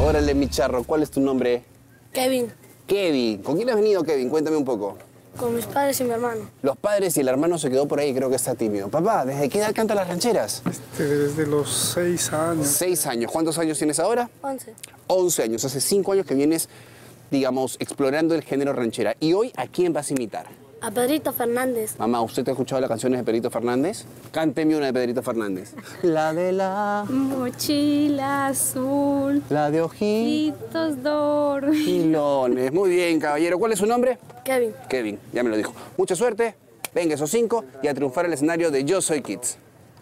Órale, mi charro, ¿cuál es tu nombre? Kevin, Kevin. ¿Con quién has venido, Kevin? Cuéntame un poco. con mis padres y mi hermano. Los padres y el hermano se quedó por ahí, creo que está tímido. Papá, ¿desde qué edad canta las rancheras? Desde los 6 años. 6 años. ¿Cuántos años tienes ahora? 11. 11 años. Hace 5 años que vienes, digamos, explorando el género ranchera. ¿Y hoy a quién vas a imitar? A Pedrito Fernández. Mamá, ¿usted ha escuchado las canciones de Pedrito Fernández? Cánteme una de Pedrito Fernández. La de la... Mochila azul, La de ojitos ojitos gilones. Muy bien, caballero. ¿Cuál es su nombre? Kevin. Kevin, ya me lo dijo. Mucha suerte. Venga, esos 5 y a triunfar el escenario de Yo Soy Kids.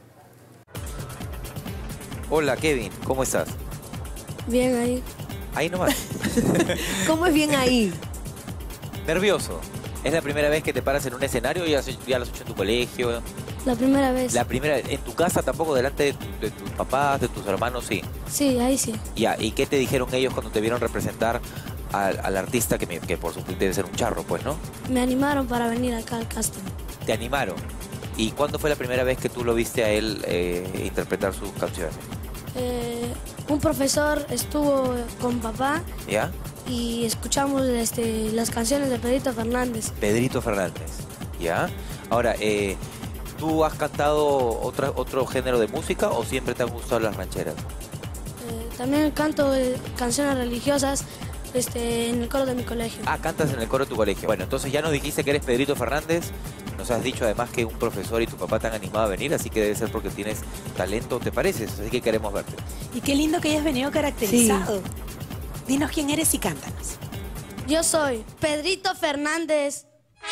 Hola, Kevin, ¿cómo estás? Bien ahí. Ahí nomás. ¿Cómo es bien ahí? Nervioso. ¿Es la primera vez que te paras en un escenario? ¿Ya lo has hecho en tu colegio? La primera vez. ¿La primera vez? ¿En tu casa tampoco? ¿Delante de tus papás, de tus hermanos? Sí. Sí, ahí sí. Ya, ¿y qué te dijeron ellos cuando te vieron representar al artista que por supuesto debe ser un charro, pues, ¿no? Me animaron para venir acá al casting. Te animaron. ¿Y cuándo fue la primera vez que tú lo viste a él interpretar sus canciones? Un profesor estuvo con papá ¿Ya? y escuchamos las canciones de Pedrito Fernández. Pedrito Fernández. ¿Ya? Ahora, ¿tú has cantado otro género de música o siempre te han gustado las rancheras? También canto canciones religiosas en el coro de mi colegio. Ah, cantas en el coro de tu colegio. Bueno, entonces ya nos dijiste que eres Pedrito Fernández. Nos has dicho además que un profesor y tu papá te han animado a venir, así que debe ser porque tienes talento, ¿te pareces? Así que queremos verte. Y qué lindo que hayas venido caracterizado. Dinos quién eres y cántanos. Yo soy Pedrito Fernández.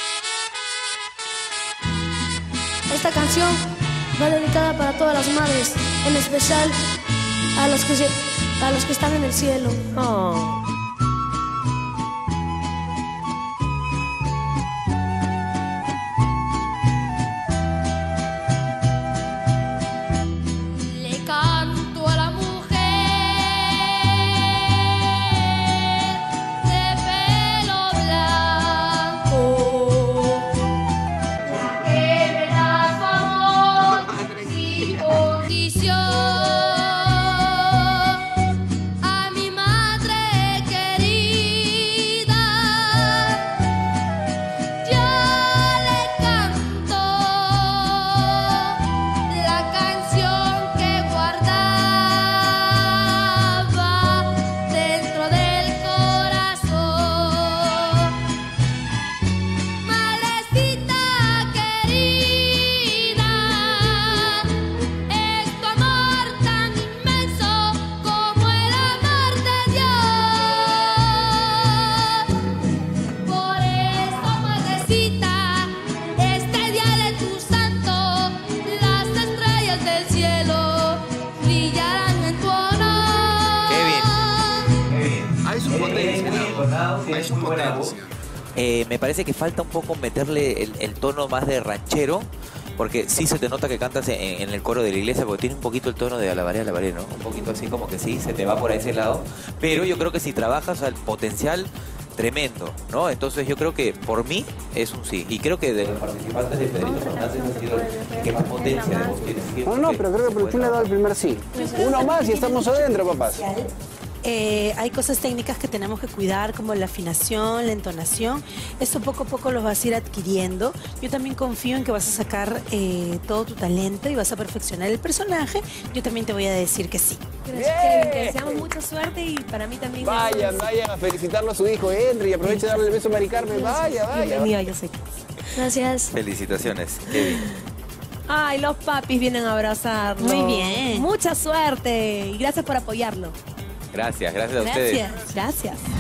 Esta canción va dedicada para todas las madres, en especial a los que están en el cielo. Oh. Le canto a la mujer de pelo blanco, que me da su amor sin condición. A mi madre querida yo le canto la canción que guardaba dentro del corazón. Madrecita querida, es tu amor tan inmenso como el amor de Dios. Por eso, madrecita, este día de tu santo, las estrellas del cielo brillarán en tu honor. Kevin. Hay su potencia. Hay su potencia. Me parece que falta un poco meterle el tono más de ranchero, porque sí se te nota que cantas en el coro de la iglesia, porque tiene un poquito el tono de alabaré, alabaré, ¿no? Un poquito así como que sí, se te va por ese lado. Pero yo creo que si trabajas al potencial, tremendo, ¿no? Entonces yo creo que por mí es un sí. Y creo que de los participantes de Pedrito Fernández ha sido el que más potencia de voz tiene. No, pero creo que por fin le ha dado el primer sí. Uno más y estamos adentro, papás. Hay cosas técnicas que tenemos que cuidar, como la afinación, la entonación. Esto poco a poco los vas a ir adquiriendo. Yo también confío en que vas a sacar todo tu talento y vas a perfeccionar el personaje. Yo también te voy a decir que sí. Gracias, Kevin. Te deseamos mucha suerte y para mí también. Vayan a felicitarlo a su hijo Henry y aproveche de darle el beso a Mari Carmen. Vaya. Bienvenido, yo soy. Gracias. Felicitaciones, Kevin. Ay, los papis vienen a abrazarlo. Muy bien. Mucha suerte y gracias por apoyarlo. Gracias a ustedes. Gracias. Gracias.